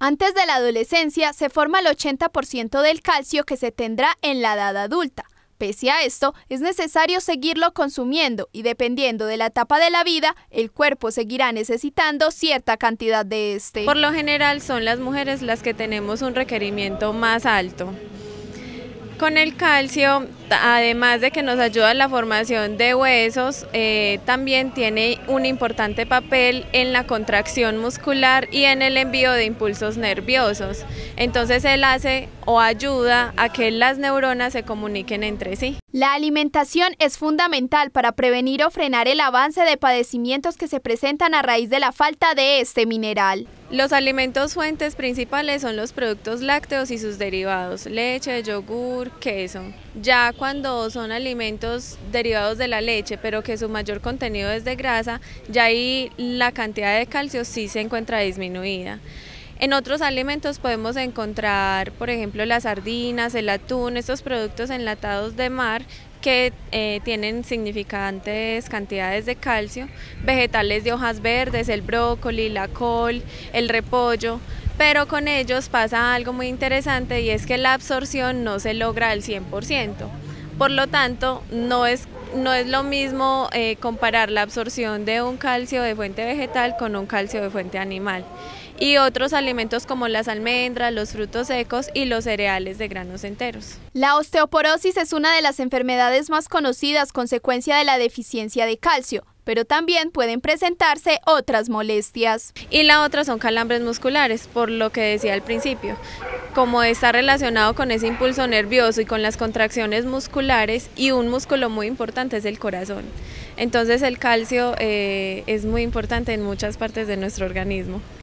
Antes de la adolescencia se forma el 80% del calcio que se tendrá en la edad adulta. Pese a esto, es necesario seguirlo consumiendo y dependiendo de la etapa de la vida, el cuerpo seguirá necesitando cierta cantidad de este. Por lo general son las mujeres las que tenemos un requerimiento más alto. Con el calcio, además de que nos ayuda en la formación de huesos, también tiene un importante papel en la contracción muscular y en el envío de impulsos nerviosos. Entonces él hace o ayuda a que las neuronas se comuniquen entre sí. La alimentación es fundamental para prevenir o frenar el avance de padecimientos que se presentan a raíz de la falta de este mineral. Los alimentos fuentes principales son los productos lácteos y sus derivados, leche, yogur, queso. Ya cuando son alimentos derivados de la leche, pero que su mayor contenido es de grasa, ya ahí la cantidad de calcio sí se encuentra disminuida. En otros alimentos podemos encontrar, por ejemplo, las sardinas, el atún, estos productos enlatados de mar que tienen significantes cantidades de calcio, vegetales de hojas verdes, el brócoli, la col, el repollo, pero con ellos pasa algo muy interesante y es que la absorción no se logra al 100%. Por lo tanto, no es lo mismo comparar la absorción de un calcio de fuente vegetal con un calcio de fuente animal. Y otros alimentos como las almendras, los frutos secos y los cereales de granos enteros. La osteoporosis es una de las enfermedades más conocidas consecuencia de la deficiencia de calcio, pero también pueden presentarse otras molestias. Y la otra son calambres musculares, por lo que decía al principio. Como está relacionado con ese impulso nervioso y con las contracciones musculares, y un músculo muy importante es el corazón. Entonces el calcio es muy importante en muchas partes de nuestro organismo.